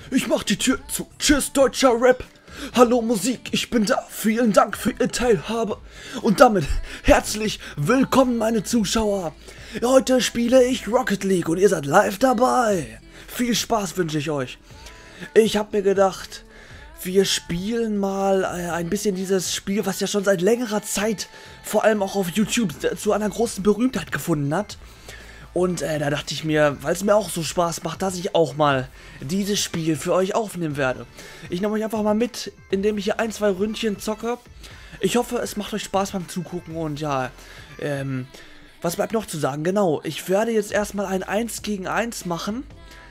Ich mach die Tür zu. Tschüss, deutscher Rap. Hallo Musik, ich bin da. Vielen Dank für Ihre Teilhabe. Und damit herzlich willkommen, meine Zuschauer. Heute spiele ich Rocket League und ihr seid live dabei. Viel Spaß wünsche ich euch. Ich habe mir gedacht, wir spielen mal ein bisschen dieses Spiel, was ja schon seit längerer Zeit, vor allem auch auf YouTube, zu einer großen Berühmtheit gefunden hat. Und da dachte ich mir, weil es mir auch so Spaß macht, dass ich auch mal dieses Spiel für euch aufnehmen werde. Ich nehme euch einfach mal mit, indem ich hier ein, zwei Ründchen zocke. Ich hoffe, es macht euch Spaß beim Zugucken und ja, was bleibt noch zu sagen? Genau, ich werde jetzt erstmal ein 1 gegen 1 machen,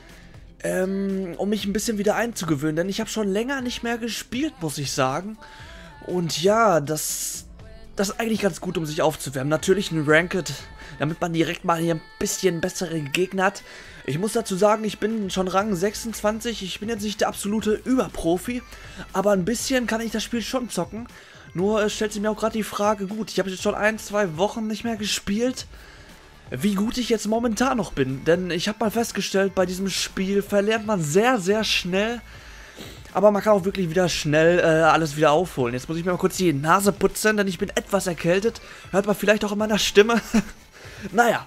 um mich ein bisschen wieder einzugewöhnen, denn ich habe schon länger nicht mehr gespielt, muss ich sagen. Und ja, das ist eigentlich ganz gut, um sich aufzuwärmen. Natürlich ein Ranked, damit man direkt mal hier ein bisschen bessere Gegner hat. Ich muss dazu sagen, ich bin schon Rang 26. Ich bin jetzt nicht der absolute Überprofi, aber ein bisschen kann ich das Spiel schon zocken. Nur stellt sich mir auch gerade die Frage, gut, ich habe jetzt schon 1, 2 Wochen nicht mehr gespielt, wie gut ich jetzt momentan noch bin. Denn ich habe mal festgestellt, bei diesem Spiel verlernt man sehr, sehr schnell. Aber man kann auch wirklich wieder schnell alles wieder aufholen. Jetzt muss ich mir mal kurz die Nase putzen, denn ich bin etwas erkältet. Hört man vielleicht auch in meiner Stimme. Naja.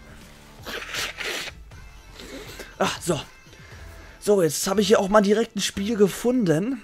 Ach, so. So, jetzt habe ich hier auch mal direkt ein Spiel gefunden.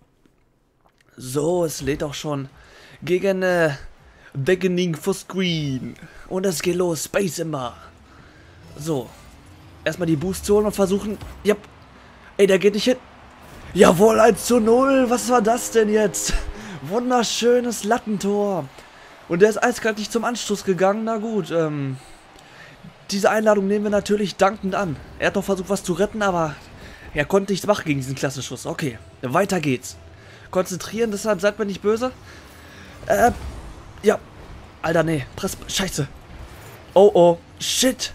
So, es lädt auch schon gegen Beginning for Screen. Und es geht los. Space immer. So. Erstmal die Boost holen und versuchen. Ja. Ey, der geht nicht hin. Jawohl, 1:0. Was war das denn jetzt? Wunderschönes Lattentor. Und der ist eiskalt nicht zum Anstoß gegangen. Na gut, diese Einladung nehmen wir natürlich dankend an. Er hat noch versucht, was zu retten, aber er konnte nichts machen gegen diesen Klassenschuss. Okay, weiter geht's. Konzentrieren, deshalb seid mir nicht böse. Ja. Alter, nee. Scheiße. Oh, oh. Shit.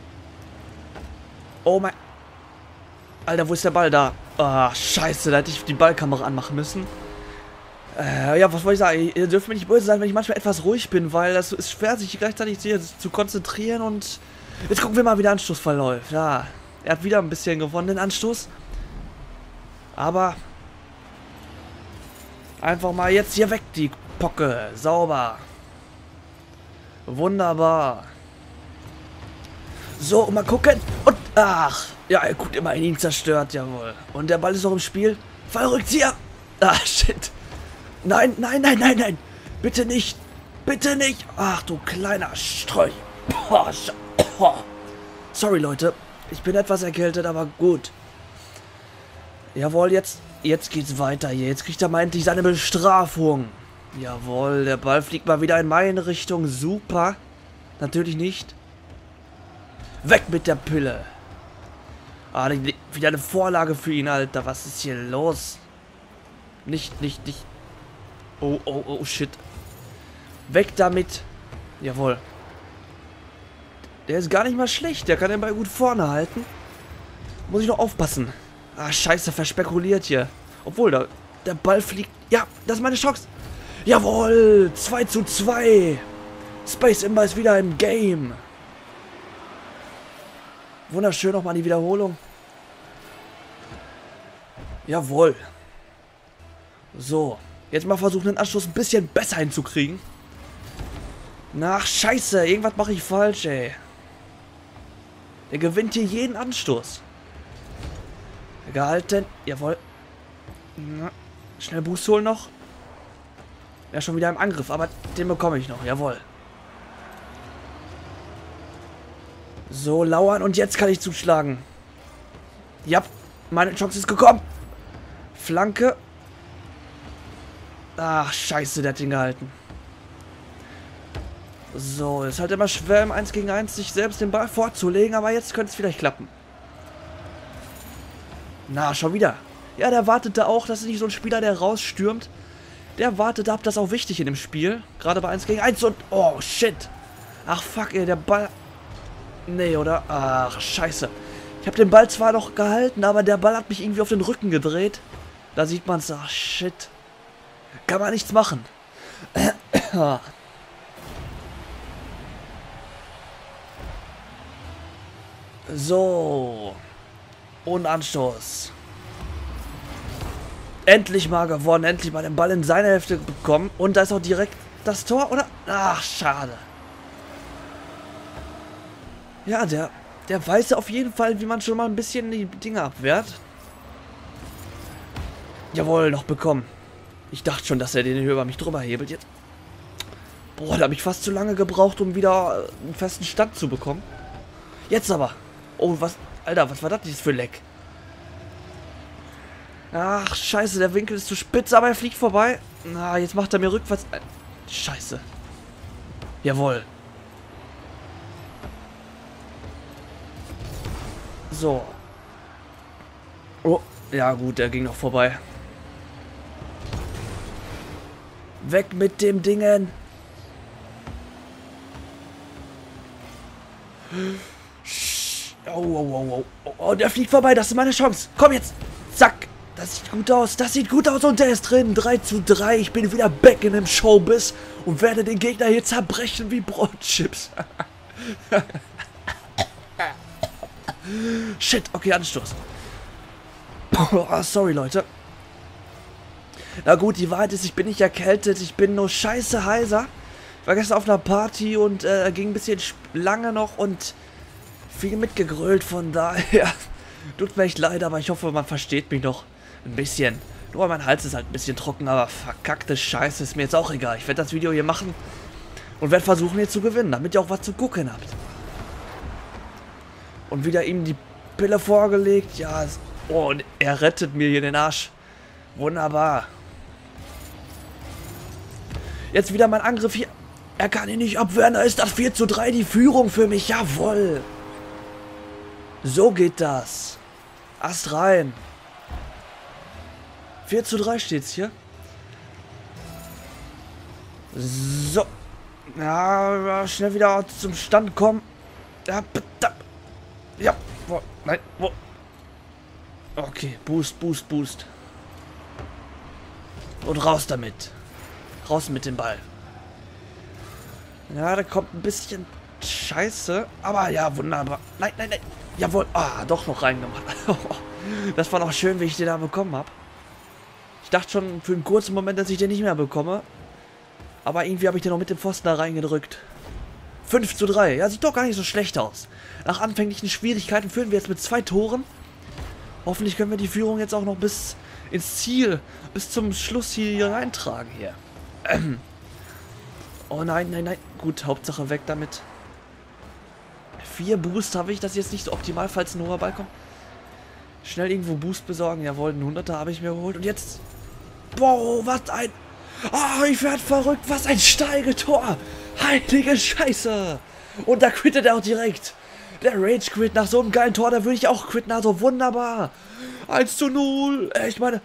Oh mein... Alter, wo ist der Ball? Da. Ah, scheiße, da hätte ich die Ballkamera anmachen müssen. Ja, was wollte ich sagen? Ihr dürft mir nicht böse sein, wenn ich manchmal etwas ruhig bin, weil das ist schwer, sich gleichzeitig zu konzentrieren und... Jetzt gucken wir mal, wie der Anstoß verläuft. Ja, er hat wieder ein bisschen gewonnen, den Anstoß. Aber... Einfach mal jetzt hier weg, die Pocke. Sauber. Wunderbar. So, mal gucken. Und... Ach, ja, gut, immerhin ihn zerstört, jawohl. Und der Ball ist noch im Spiel. Fallrückzieher. Ah, shit. Nein, nein, nein, nein, nein. Bitte nicht. Bitte nicht. Ach, du kleiner Strolch. Sorry, Leute. Ich bin etwas erkältet, aber gut. Jawohl, jetzt geht's weiter hier. Jetzt kriegt er mal endlich seine Bestrafung. Jawohl, der Ball fliegt mal wieder in meine Richtung. Super. Natürlich nicht. Weg mit der Pille. Ah, wieder eine Vorlage für ihn, Alter. Was ist hier los? Nicht. Oh, oh, oh, shit. Weg damit. Jawohl. Der ist gar nicht mal schlecht. Der kann den Ball gut vorne halten. Muss ich noch aufpassen. Ah, scheiße, verspekuliert hier. Obwohl, der Ball fliegt. Ja, das ist meine Chance. Jawohl, 2:2. Space Imba ist wieder im Game. Wunderschön nochmal die Wiederholung. Jawohl. So. Jetzt mal versuchen, den Anstoß ein bisschen besser hinzukriegen. Ach, scheiße. Irgendwas mache ich falsch, ey. Der gewinnt hier jeden Anstoß. Gehalten. Jawohl. Na, schnell Boost holen noch. Ja, schon wieder im Angriff, aber den bekomme ich noch. Jawohl. So, lauern und jetzt kann ich zuschlagen. Ja, meine Chance ist gekommen. Flanke. Ach, scheiße, der hat ihn gehalten. So, ist halt immer schwer im 1 gegen 1 sich selbst den Ball vorzulegen, aber jetzt könnte es vielleicht klappen. Na, schon wieder. Ja, der wartete auch, das ist nicht so ein Spieler, der rausstürmt. Der wartet ab, das ist auch wichtig in dem Spiel. Gerade bei 1 gegen 1 und... Oh, shit. Ach, fuck, ey, der Ball... Nee, oder? Ach, scheiße. Ich habe den Ball zwar noch gehalten, aber der Ball hat mich irgendwie auf den Rücken gedreht. Da sieht man es. Ach, shit. Kann man nichts machen. So. Und Anstoß. Endlich mal gewonnen. Endlich mal den Ball in seine Hälfte bekommen. Und da ist auch direkt das Tor, oder? Ach, schade. Ja, der weiß auf jeden Fall, wie man schon mal ein bisschen die Dinge abwehrt. Jawohl, noch bekommen. Ich dachte schon, dass er den hier über mich drüber hebelt jetzt. Boah, da habe ich fast zu lange gebraucht, um wieder einen festen Stand zu bekommen. Jetzt aber. Oh, was? Alter, was war das jetzt für Leck? Ach, scheiße, der Winkel ist zu spitz, aber er fliegt vorbei. Na, jetzt macht er mir rückwärts. Scheiße. Jawohl. So. Oh, ja gut, der ging noch vorbei. Weg mit dem Dingen. Oh, der fliegt vorbei. Das ist meine Chance. Komm jetzt. Zack. Das sieht gut aus. Das sieht gut aus und der ist drin. 3:3. Ich bin wieder back in dem Showbiz und werde den Gegner hier zerbrechen wie Brotchips. Shit. Okay, Anstoß. Oh, sorry, Leute. Na gut, die Wahrheit ist, ich bin nicht erkältet. Ich bin nur scheiße heiser. Ich war gestern auf einer Party und ging ein bisschen lange noch und viel mitgegrölt, von daher tut mir echt leid, aber ich hoffe, man versteht mich noch ein bisschen. Nur mein Hals ist halt ein bisschen trocken, aber verkackte Scheiße ist mir jetzt auch egal. Ich werde das Video hier machen und werde versuchen, hier zu gewinnen, damit ihr auch was zu gucken habt. Und wieder ihm die Pille vorgelegt, ja, oh, und er rettet mir hier den Arsch. Wunderbar. Jetzt wieder mein Angriff hier. Er kann ihn nicht abwehren, da ist das 4:3 die Führung für mich, jawohl. So geht das. Ast rein. 4:3 steht's hier. So. Ja, schnell wieder zum Stand kommen. Ja, bitte. Ja, wo? Nein, wo? Okay, Boost, Boost, Boost. Und raus damit. Raus mit dem Ball. Ja, da kommt ein bisschen Scheiße. Aber ja, wunderbar. Nein, nein, nein. Jawohl. Ah, doch noch reingemacht. Das war noch schön, wie ich den da bekommen habe. Ich dachte schon für einen kurzen Moment, dass ich den nicht mehr bekomme. Aber irgendwie habe ich den noch mit dem Pfosten da reingedrückt. 5:3. Ja, sieht doch gar nicht so schlecht aus. Nach anfänglichen Schwierigkeiten führen wir jetzt mit 2 Toren. Hoffentlich können wir die Führung jetzt auch noch bis ins Ziel, bis zum Schluss hier reintragen hier. Oh nein, nein, nein. Gut, Hauptsache weg damit. 4 Boost habe ich. Das ist jetzt nicht so optimal, falls ein hoher Ball kommt. Schnell irgendwo Boost besorgen. Jawohl, einen 100er habe ich mir geholt. Und jetzt... Wow, was ein... Oh, ich werde verrückt. Was ein Steigetor. Heilige Scheiße. Und da quittet er auch direkt. Der Rage-Quit nach so einem geilen Tor, da würde ich auch quitten. Also wunderbar. 1:0. Ich meine,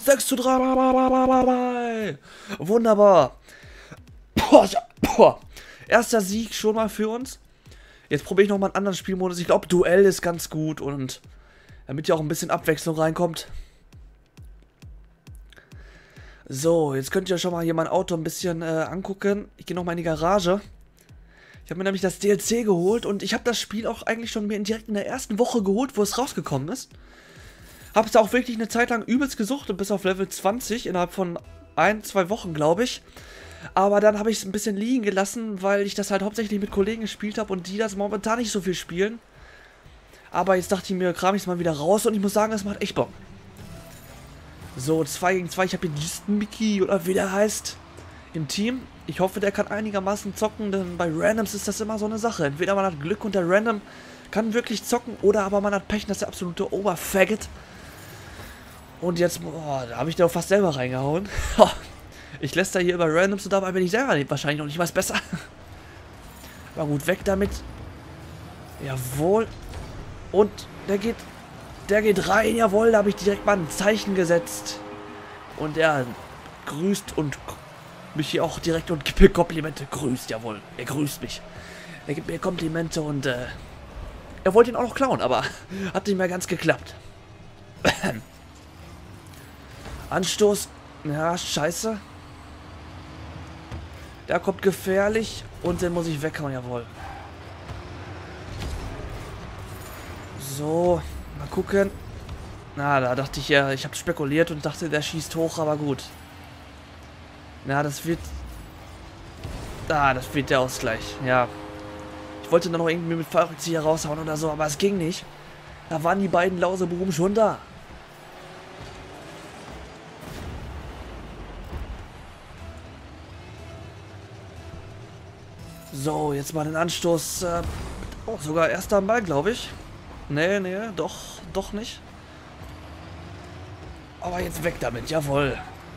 6:3. Wunderbar. Boah. Erster Sieg schon mal für uns. Jetzt probiere ich nochmal einen anderen Spielmodus. Ich glaube, Duell ist ganz gut. Und damit hier auch ein bisschen Abwechslung reinkommt. So, jetzt könnt ihr schon mal hier mein Auto ein bisschen angucken. Ich gehe nochmal in die Garage. Ich habe mir nämlich das DLC geholt. Und ich habe das Spiel auch eigentlich schon mir direkt in der ersten Woche geholt, wo es rausgekommen ist. Habe es auch wirklich eine Zeit lang übelst gesuchtet, bis auf Level 20, innerhalb von 1-2 Wochen, glaube ich. Aber dann habe ich es ein bisschen liegen gelassen, weil ich das halt hauptsächlich mit Kollegen gespielt habe und die das momentan nicht so viel spielen. Aber jetzt dachte ich mir, kram ich es mal wieder raus und ich muss sagen, es macht echt Bock. So, 2 gegen 2, ich habe hier diesen Mickey oder wie der heißt im Team. Ich hoffe, der kann einigermaßen zocken, denn bei Randoms ist das immer so eine Sache. Entweder man hat Glück und der Random kann wirklich zocken oder aber man hat Pech, das ist der absolute Oberfaggot. Und jetzt, boah, da habe ich da fast selber reingehauen. Ich lässt da hier über Randoms und dabei bin ich selber wahrscheinlich noch nicht was besser. Aber gut, weg damit. Jawohl. Und der geht rein, jawohl, da habe ich direkt mal ein Zeichen gesetzt. Und er grüßt und mich hier auch direkt und gibt mir Komplimente. Grüßt, jawohl. Er grüßt mich. Er gibt mir Komplimente und er wollte ihn auch noch klauen, aber hat nicht mehr ganz geklappt. Anstoß. Ja, scheiße. Der kommt gefährlich und den muss ich weghauen, jawohl. So, mal gucken. Na, da dachte ich ja, ich habe spekuliert und dachte, der schießt hoch, aber gut. Na, das wird... Ah, das wird der Ausgleich, ja. Ich wollte dann noch irgendwie mit Fallrückzieher raushauen oder so, aber es ging nicht. Da waren die beiden Lausebuben schon da. So, jetzt mal den Anstoß. Oh, sogar erster am Ball, glaube ich. Nee, doch nicht. Aber jetzt weg damit, jawohl.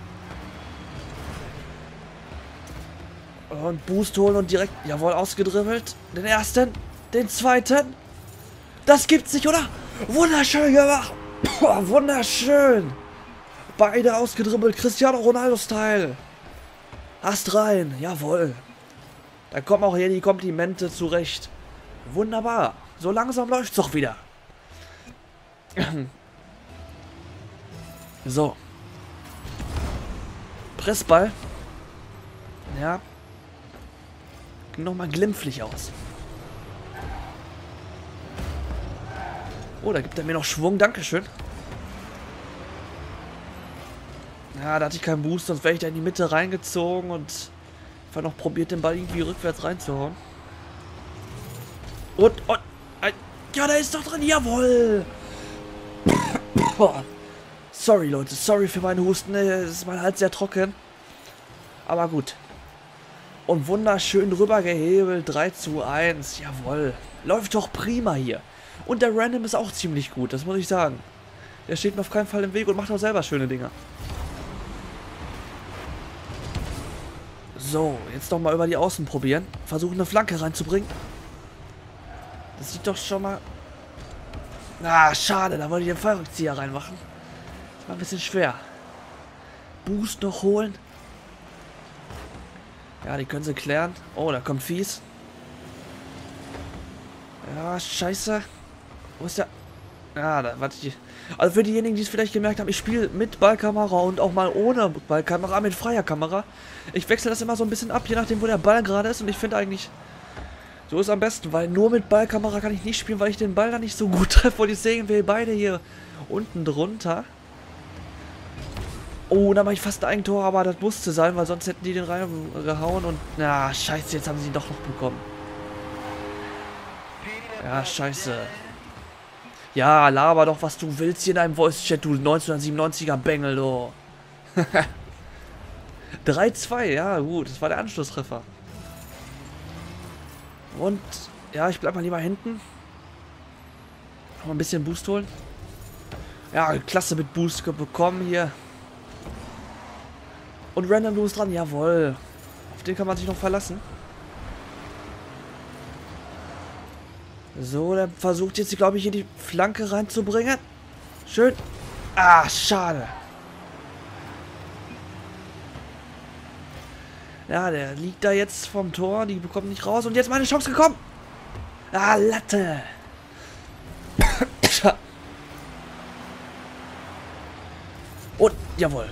Und Boost holen und direkt, jawohl, ausgedribbelt. Den ersten, den zweiten. Das gibt's nicht, oder? Wunderschön gemacht. Boah, wunderschön. Beide ausgedribbelt, Cristiano Ronaldo-Style. Hast rein, jawohl. Da kommen auch hier die Komplimente zurecht. Wunderbar. So langsam läuft's doch wieder. So. Pressball. Ja. Ging nochmal glimpflich aus. Oh, da gibt er mir noch Schwung. Dankeschön. Ja, da hatte ich keinen Boost, sonst wäre ich da in die Mitte reingezogen und einfach noch probiert, den Ball irgendwie rückwärts reinzuhauen. Und, ja, da ist doch drin. Jawohl. Sorry, Leute. Sorry für meinen Husten. Ist mein Hals sehr trocken. Aber gut. Und wunderschön drüber gehebelt. 3:1. Jawohl. Läuft doch prima hier. Und der Random ist auch ziemlich gut. Das muss ich sagen. Der steht mir auf keinen Fall im Weg und macht auch selber schöne Dinger. So, jetzt noch mal über die Außen probieren. Versuchen, eine Flanke reinzubringen. Das sieht doch schon mal... Ah, schade. Da wollte ich den Fallrückzieher reinmachen. Das war ein bisschen schwer. Boost noch holen. Ja, die können sie klären. Oh, da kommt Fies. Ja, scheiße. Wo ist der... Ja, da warte ich. Also für diejenigen, die es vielleicht gemerkt haben, ich spiele mit Ballkamera und auch mal ohne Ballkamera, mit freier Kamera. Ich wechsle das immer so ein bisschen ab, je nachdem, wo der Ball gerade ist. Und ich finde eigentlich, so ist es am besten, weil nur mit Ballkamera kann ich nicht spielen, weil ich den Ball da nicht so gut treffe. Und jetzt sehen wir beide hier unten drunter. Oh, da mache ich fast ein Eigentor, aber das musste sein, weil sonst hätten die den reingehauen. Und, na, scheiße, jetzt haben sie ihn doch noch bekommen. Ja, scheiße. Ja, laber doch, was du willst hier in deinem Voice-Chat, du 1997er Bengel, du. 3:2, ja gut, das war der Anschlusstreffer. Und, ja, ich bleib mal lieber hinten. Noch ein bisschen Boost holen. Ja, klasse mit Boost bekommen hier. Und Random Loose dran, jawohl. Auf den kann man sich noch verlassen. So, der versucht jetzt, glaube ich, hier die Flanke reinzubringen. Schön. Ah, schade. Ja, der liegt da jetzt vom Tor. Die bekommt nicht raus. Und jetzt meine Chance gekommen. Ah, Latte. Und, jawohl.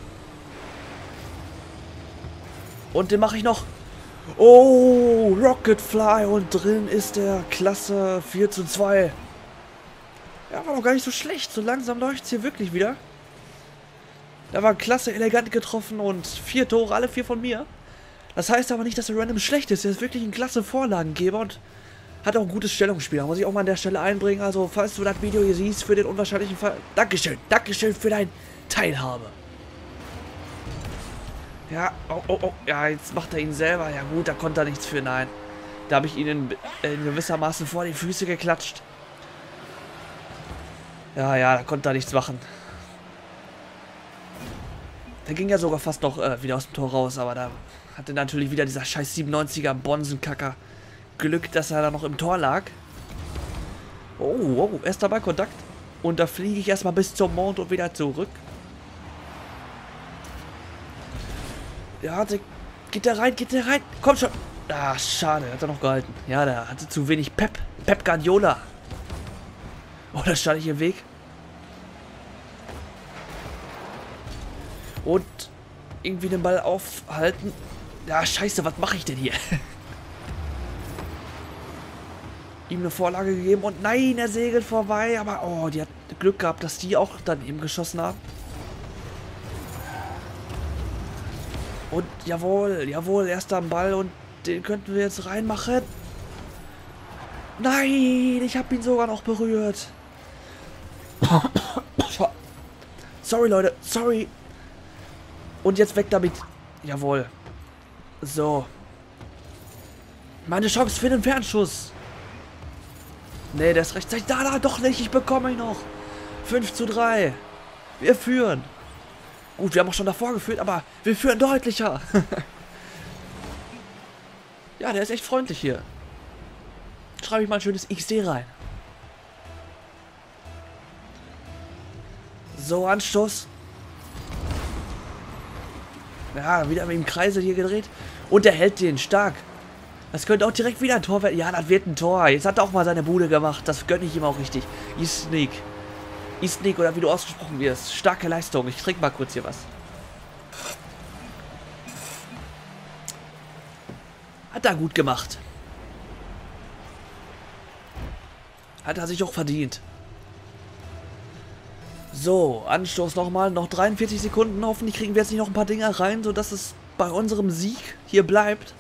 Und den mache ich noch. Oh, Rocket Fly. Und drin ist der klasse 4:2. Ja, war doch gar nicht so schlecht. So langsam läuft es hier wirklich wieder. Da war klasse, elegant getroffen und 4 Tore, alle 4 von mir. Das heißt aber nicht, dass der Random schlecht ist. Er ist wirklich ein klasse Vorlagengeber und hat auch ein gutes Stellungsspiel. Da muss ich auch mal an der Stelle einbringen. Also, falls du das Video hier siehst für den unwahrscheinlichen Fall. Dankeschön. Dankeschön für deine Teilhabe. Ja, oh. Ja, jetzt macht er ihn selber. Ja gut, da konnte er nichts für. Nein. Da habe ich ihn in gewissermaßen vor die Füße geklatscht. Ja, da konnte er nichts machen. Der ging ja sogar fast noch wieder aus dem Tor raus, aber da hatte natürlich wieder dieser scheiß 97er Bonsenkacker Glück, dass er da noch im Tor lag. Oh, erster Ballkontakt. Und da fliege ich erstmal bis zum Mond und wieder zurück. Ja, geht der rein? Komm schon. Ah, schade, hat er noch gehalten. Ja, der hatte zu wenig Pep. Pep Guardiola. Oh, da stand ich im Weg. Und irgendwie den Ball aufhalten. Ja, scheiße, was mache ich denn hier? ihm eine Vorlage gegeben und nein, er segelt vorbei, aber oh, die hat Glück gehabt, dass die auch daneben geschossen haben. Und jawohl, jawohl, erst am Ball und den könnten wir jetzt reinmachen. Nein, ich habe ihn sogar noch berührt. Sorry, Leute, sorry. Und jetzt weg damit. Jawohl. So. Meine Chance für den Fernschuss. Nee, der ist rechtzeitig. Da, doch nicht. Ich bekomme ihn noch. 5:3. Wir führen. Gut, wir haben auch schon davor geführt, aber wir führen deutlicher. Ja, der ist echt freundlich hier. Schreibe ich mal ein schönes XD rein. So, Anstoß. Ja, wieder im Kreisel hier gedreht. Und er hält den stark. Das könnte auch direkt wieder ein Tor werden. Ja, das wird ein Tor. Jetzt hat er auch mal seine Bude gemacht. Das gönne ich ihm auch richtig. Isnik. Isnik oder wie du ausgesprochen wirst. Starke Leistung. Ich trinke mal kurz hier was. Hat er gut gemacht. Hat er sich auch verdient. So, Anstoß nochmal. Noch 43 Sekunden. Hoffentlich kriegen wir jetzt nicht noch ein paar Dinger rein, sodass es bei unserem Sieg hier bleibt.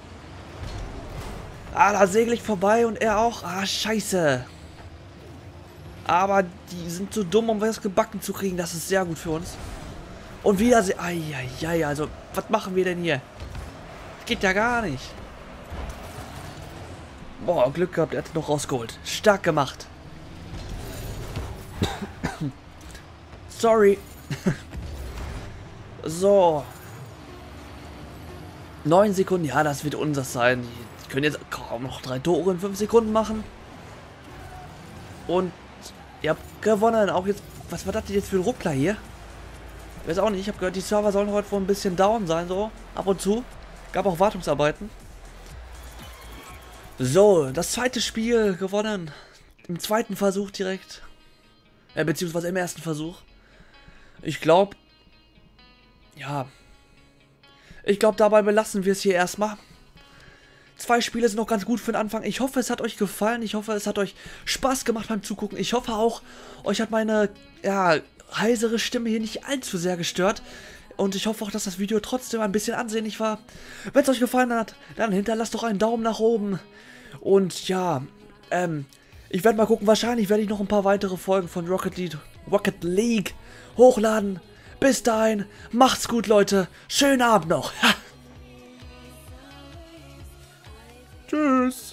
Ah, da segel ich vorbei und er auch. Ah, scheiße. Aber die sind zu dumm, um was gebacken zu kriegen. Das ist sehr gut für uns. Und wieder... Eieiei, also, was machen wir denn hier? Das geht ja gar nicht. Boah, Glück gehabt, er hat noch rausgeholt. Stark gemacht. Sorry. So. 9 Sekunden, ja, das wird unseres sein. Die können jetzt kaum noch 3 Tore in 5 Sekunden machen. Und ihr habt gewonnen. Auch jetzt, was war das denn jetzt für ein Ruckler hier? Ich weiß auch nicht, ich habe gehört, die Server sollen heute wohl ein bisschen down sein, so. Ab und zu. Gab auch Wartungsarbeiten. So, das zweite Spiel gewonnen. Im zweiten Versuch direkt. Beziehungsweise im ersten Versuch. Ich glaube... Ja... Ich glaube, dabei belassen wir es hier erstmal. 2 Spiele sind noch ganz gut für den Anfang. Ich hoffe, es hat euch gefallen. Ich hoffe, es hat euch Spaß gemacht beim Zugucken. Ich hoffe auch, euch hat meine, ja, heisere Stimme hier nicht allzu sehr gestört. Und ich hoffe auch, dass das Video trotzdem ein bisschen ansehnlich war. Wenn es euch gefallen hat, dann hinterlasst doch einen Daumen nach oben. Und ja, ich werde mal gucken. Wahrscheinlich werde ich noch ein paar weitere Folgen von Rocket League hochladen. Bis dahin, macht's gut, Leute. Schönen Abend noch. Tschüss.